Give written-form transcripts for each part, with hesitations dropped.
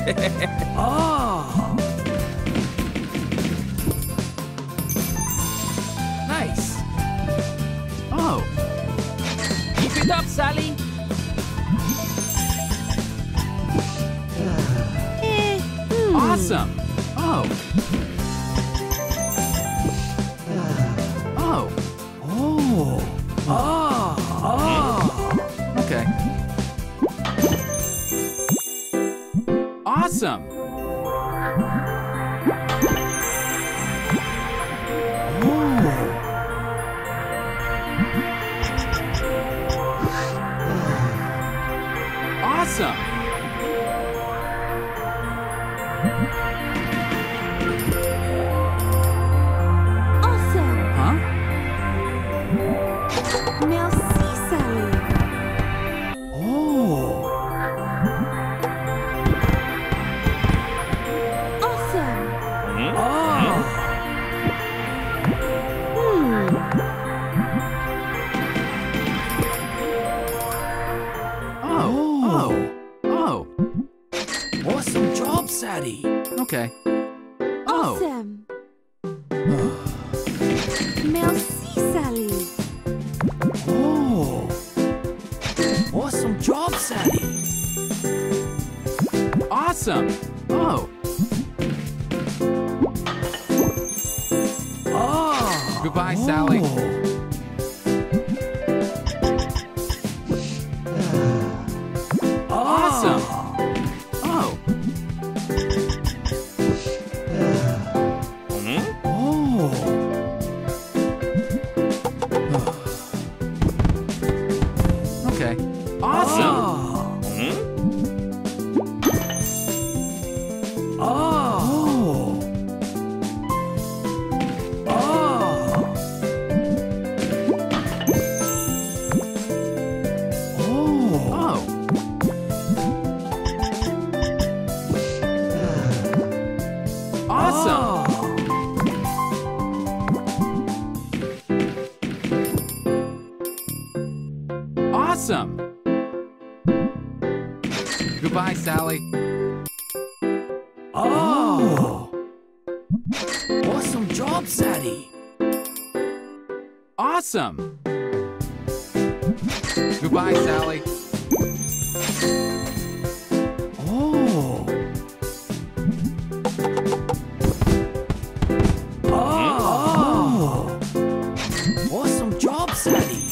Oh! Nice! Oh! Keep it up, Sally. Awesome! Oh! Oh! Oh! Oh! Oh! Okay. Awesome! Awesome! Awesome! Huh? Merci, Sally. Oh! Awesome! Oh! Oh! Oh! Oh! Awesome job, Sadie! Okay. Oh! Awesome! Merci, Sally. Oh! Awesome job, Sadie! Awesome! Oh! Oh! Goodbye, Sally. Awesome! Oh! Oh! Okay. Awesome! Oh! Oh! Oh! Awesome! Awesome! Goodbye, Sally. Oh! Awesome job, Sadie! Awesome! Goodbye, Sally. Oh! Oh! Awesome job, Sadie!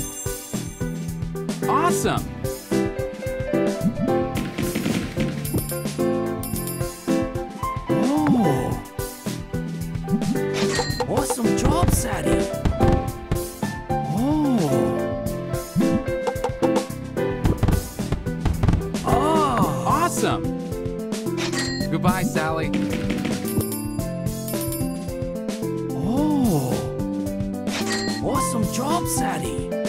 Awesome! Oh! Awesome job, Sadie! Oh! Oh! Awesome! Goodbye, Sally. Oh! Awesome job, Sadie!